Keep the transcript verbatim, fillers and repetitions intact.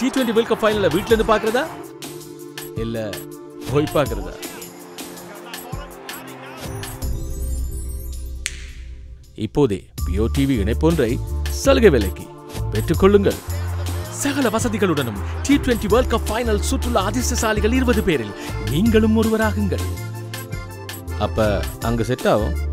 D twenty world cup ஃபைனலை வீட்ல இருந்து பார்க்கறதா இல்ல போய் பார்க்கறதா? இப்போதே பிஓ டிவி இணைப்பொன்றை சலுகை விலைக்கு பெற்றுக்கொள்ளுங்கள். சகல வசதிகளுடனும் T twenty world cup final சுற்றுலா அதிர்ஷ்டசாலிகள் இருபது பேரில் நீங்களும் ஒருவராகுங்கள். அப்ப அங்க செட் ஆகும்.